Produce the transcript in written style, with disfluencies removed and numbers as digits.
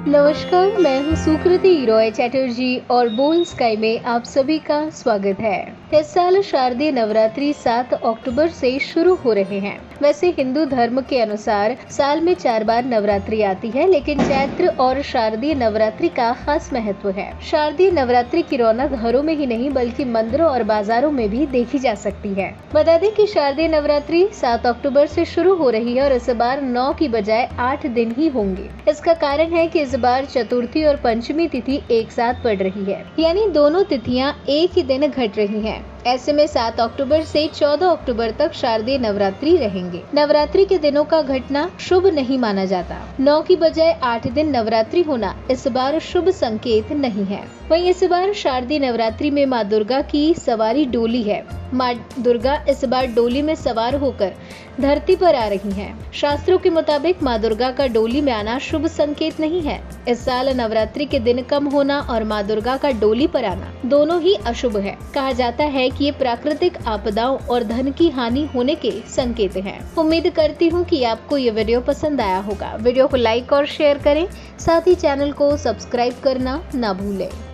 नमस्कार, मैं हूँ सुकृति रॉय चैटर्जी और बोल स्काई में आप सभी का स्वागत है। इस साल शारदीय नवरात्रि 7 अक्टूबर से शुरू हो रहे हैं। वैसे हिंदू धर्म के अनुसार साल में 4 बार नवरात्रि आती है, लेकिन चैत्र और शारदीय नवरात्रि का खास महत्व है। शारदीय नवरात्रि की रौनक घरों में ही नहीं बल्कि मंदिरों और बाजारों में भी देखी जा सकती है। बता दें कि शारदीय नवरात्रि 7 अक्टूबर से शुरू हो रही है और इस बार 9 की बजाय 8 दिन ही होंगे। इसका कारण है कि इस बार चतुर्थी और पंचमी तिथि एक साथ पड़ रही है, यानी दोनों तिथियां एक ही दिन घट रही हैं। ऐसे में 7 अक्टूबर से 14 अक्टूबर तक शारदीय नवरात्रि रहेंगे। नवरात्रि के दिनों का घटना शुभ नहीं माना जाता। 9 की बजाय 8 दिन नवरात्रि होना इस बार शुभ संकेत नहीं है। वहीं इस बार शारदीय नवरात्रि में माँ दुर्गा की सवारी डोली है। माँ दुर्गा इस बार डोली में सवार होकर धरती पर आ रही हैं। शास्त्रों के मुताबिक माँ दुर्गा का डोली में आना शुभ संकेत नहीं है। इस साल नवरात्रि के दिन कम होना और माँ दुर्गा का डोली पर आना दोनों ही अशुभ है। कहा जाता है कि ये प्राकृतिक आपदाओं और धन की हानि होने के संकेत हैं। उम्मीद करती हूँ कि आपको ये वीडियो पसंद आया होगा। वीडियो को लाइक और शेयर करें, साथ ही चैनल को सब्सक्राइब करना ना भूलें।